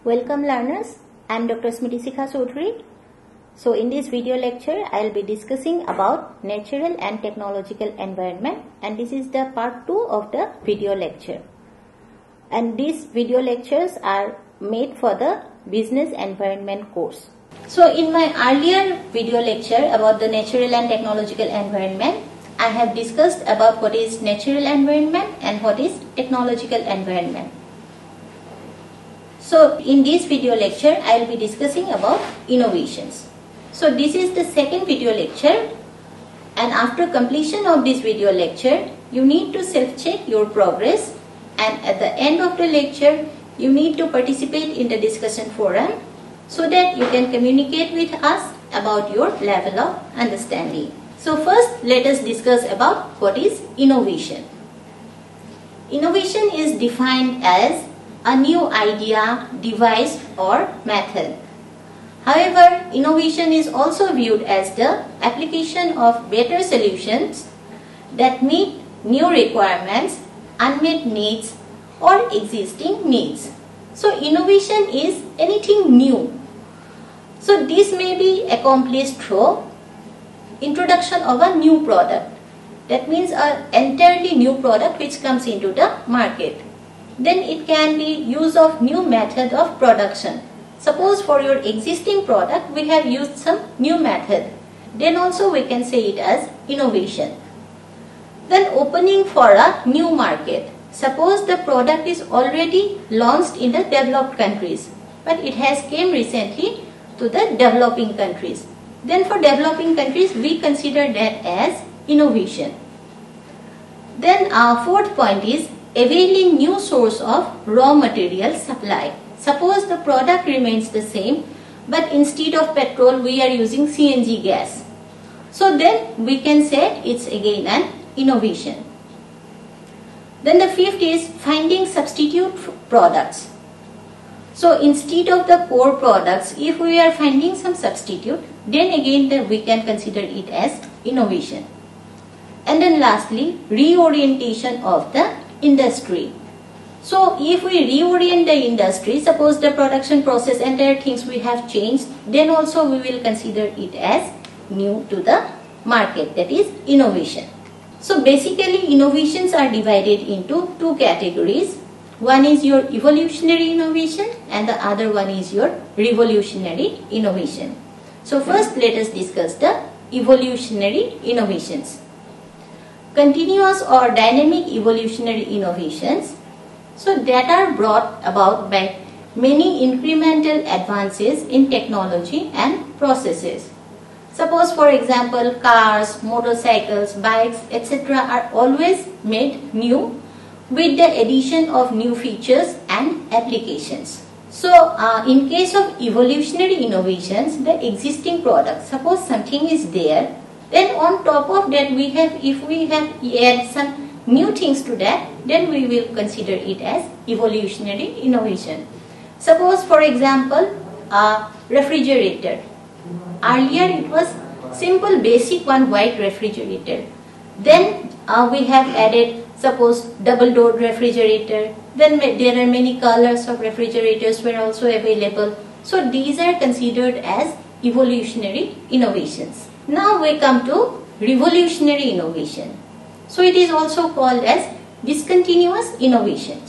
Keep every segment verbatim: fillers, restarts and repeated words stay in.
Welcome learners, I am Doctor Smriti Sikha Chaudhary. So in this video lecture, I will be discussing about natural and technological environment, and this is the part two of the video lecture. And these video lectures are made for the business environment course. So in my earlier video lecture about the natural and technological environment, I have discussed about what is natural environment and what is technological environment. So in this video lecture, I will be discussing about innovations. So this is the second video lecture, and after completion of this video lecture, you need to self-check your progress, and at the end of the lecture, you need to participate in the discussion forum so that you can communicate with us about your level of understanding. So first, let us discuss about what is innovation. Innovation is defined as a new idea, device or method. However, innovation is also viewed as the application of better solutions that meet new requirements, unmet needs or existing needs. So innovation is anything new. So this may be accomplished through introduction of a new product. That means an entirely new product which comes into the market. Then it can be use of new method of production. Suppose for your existing product we have used some new method. Then also we can say it as innovation. Then opening for a new market. Suppose the product is already launched in the developed countries, but it has came recently to the developing countries. Then for developing countries we consider that as innovation. Then our fourth point is availing new source of raw material supply. Suppose the product remains the same, but instead of petrol we are using C N G gas. So then we can say it's again an innovation. Then the fifth is finding substitute products. So instead of the core products, if we are finding some substitute, then again the, we can consider it as innovation. And then lastly, reorientation of the industry. So if we reorient the industry, suppose the production process, entire things we have changed, then also we will consider it as new to the market, that is innovation. So basically innovations are divided into two categories. One is your evolutionary innovation and the other one is your revolutionary innovation. So first let us discuss the evolutionary innovations. Continuous or dynamic evolutionary innovations, so that are brought about by many incremental advances in technology and processes. Suppose for example cars, motorcycles, bikes, et cetera are always made new with the addition of new features and applications. So uh, in case of evolutionary innovations, the existing product, suppose something is there, then on top of that we have, if we have add some new things to that, then we will consider it as evolutionary innovation. Suppose for example a refrigerator. Earlier it was simple basic one white refrigerator. Then uh, we have added suppose double door refrigerator. Then there are many colors of refrigerators were also available. So these are considered as evolutionary innovations. Now we come to revolutionary innovation. So it is also called as discontinuous innovations.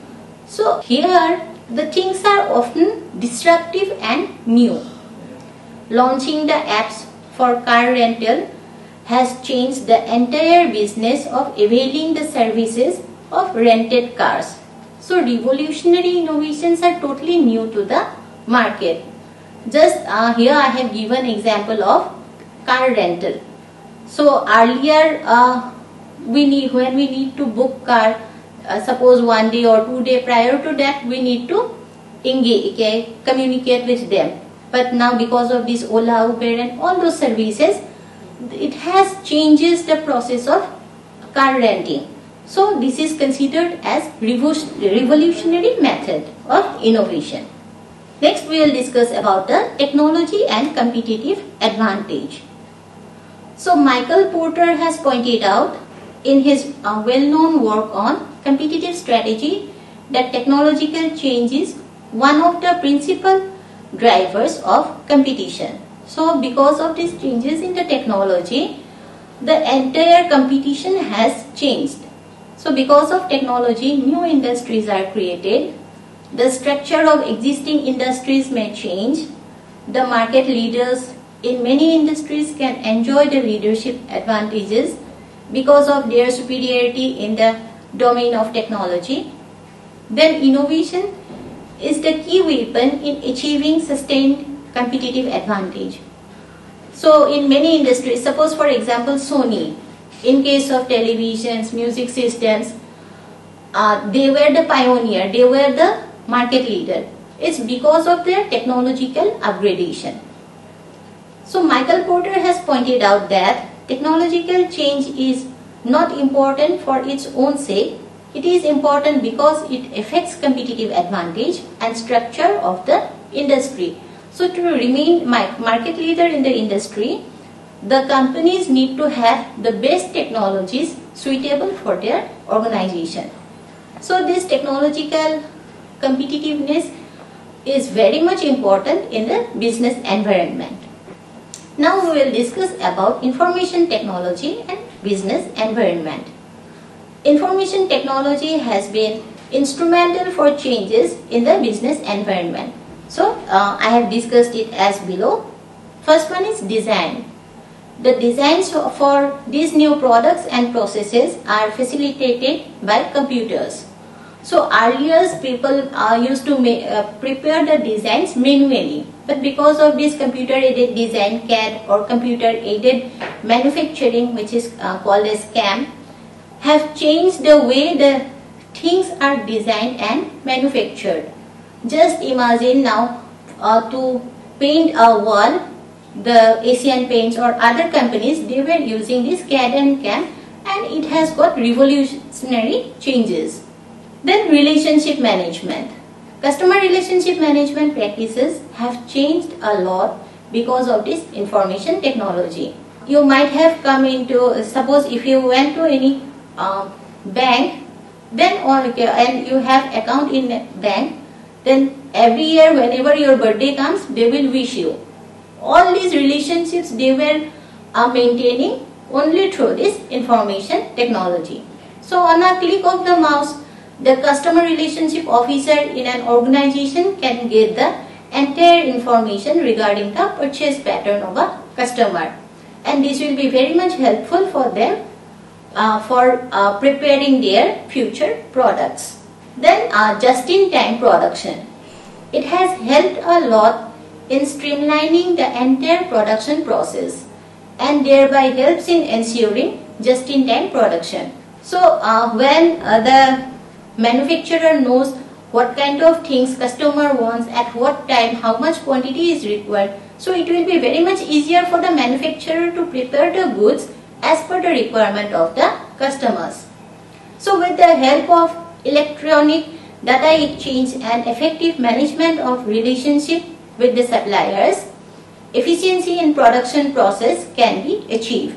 So here the things are often disruptive and new. Launching the apps for car rental has changed the entire business of availing the services of rented cars. So revolutionary innovations are totally new to the market. Just uh, here I have given example of car rental. So earlier uh, we need when we need to book car, uh, suppose one day or two day prior to that we need to engage, okay, communicate with them. But now because of this Ola, Uber and all those services, it has changes the process of car renting. So this is considered as revolutionary method of innovation. Next we will discuss about the technology and competitive advantage. So Michael Porter has pointed out in his uh, well-known work on competitive strategy that technological changes one of the principal drivers of competition. So because of these changes in the technology, the entire competition has changed. So because of technology, new industries are created. The structure of existing industries may change. The market leaders in many industries can enjoy the leadership advantages because of their superiority in the domain of technology. Then innovation is the key weapon in achieving sustained competitive advantage. So in many industries, suppose for example Sony, in case of televisions, music systems, uh, they were the pioneer, they were the market leader. It's because of their technological upgradation. So Michael Porter has pointed out that technological change is not important for its own sake. It is important because it affects competitive advantage and structure of the industry. So to remain market leader in the industry, the companies need to have the best technologies suitable for their organization. So this technological competitiveness is very much important in the business environment. Now we will discuss about information technology and business environment. Information technology has been instrumental for changes in the business environment. So uh, I have discussed it as below. First one is design. The designs for these new products and processes are facilitated by computers. So earlier people uh, used to make, uh, prepare the designs manually, but because of this computer aided design, C A D, or computer aided manufacturing, which is uh, called as C A M, have changed the way the things are designed and manufactured. Just imagine now uh, to paint a wall, the Asian Paints or other companies, they were using this C A D and C A M, and it has got revolutionary changes. Then relationship management. Customer relationship management practices have changed a lot because of this information technology. You might have come into, suppose if you went to any uh, bank, then on and you have account in a bank, then every year whenever your birthday comes, they will wish you. All these relationships they were uh, maintaining only through this information technology. So on a click of the mouse, the customer relationship officer in an organization can get the entire information regarding the purchase pattern of a customer, and this will be very much helpful for them uh, for uh, preparing their future products. Then uh, just-in-time production. It has helped a lot in streamlining the entire production process and thereby helps in ensuring just-in-time production. So uh, when uh, the manufacturer knows what kind of things customer wants, at what time, how much quantity is required, so it will be very much easier for the manufacturer to prepare the goods as per the requirement of the customers. So with the help of electronic data exchange and effective management of relationship with the suppliers, efficiency in production process can be achieved.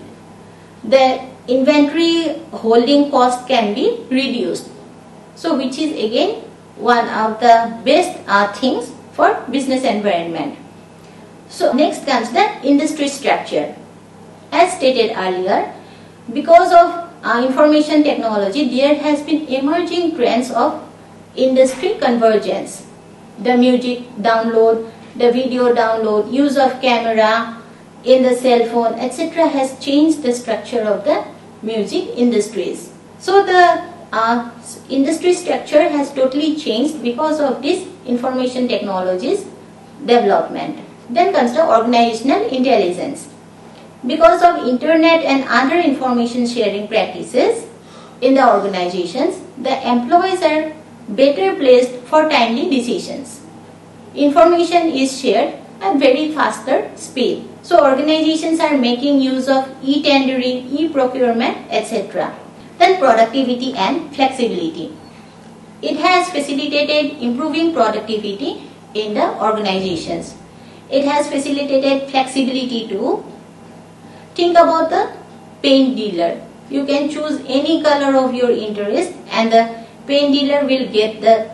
The inventory holding cost can be reduced. So which is again one of the best uh, things for business environment. So next comes the industry structure. As stated earlier, because of uh, information technology, there has been emerging trends of industry convergence. The music download, the video download, use of camera in the cell phone, et cetera has changed the structure of the music industries. So the uh, industry structure has totally changed because of this information technologies development. Then comes the organizational intelligence. Because of internet and other information sharing practices in the organizations, the employees are better placed for timely decisions. Information is shared at very faster speed. So organizations are making use of e-tendering, e-procurement, et cetera. Then productivity and flexibility. It has facilitated improving productivity in the organizations. It has facilitated flexibility too. Think about the paint dealer. You can choose any color of your interest and the paint dealer will get the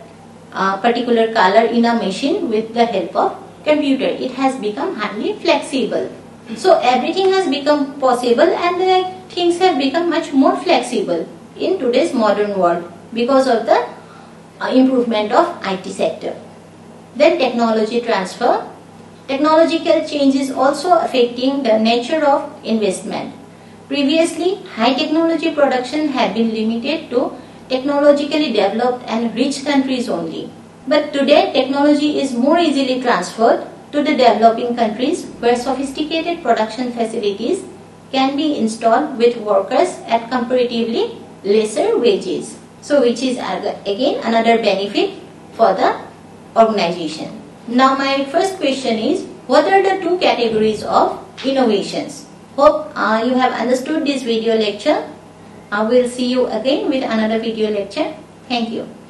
uh, particular color in a machine with the help of computer. It has become highly flexible. So everything has become possible, and the things have become much more flexible in today's modern world because of the uh, improvement of I T sector. Then technology transfer. Technological change is also affecting the nature of investment. Previously, high technology production had been limited to technologically developed and rich countries only. But today, technology is more easily transferred to the developing countries, where sophisticated production facilities can be installed with workers at comparatively lesser wages. So, which is again another benefit for the organization. Now, my first question is, what are the two categories of innovations? Hope uh, you have understood this video lecture. I will see you again with another video lecture. Thank you.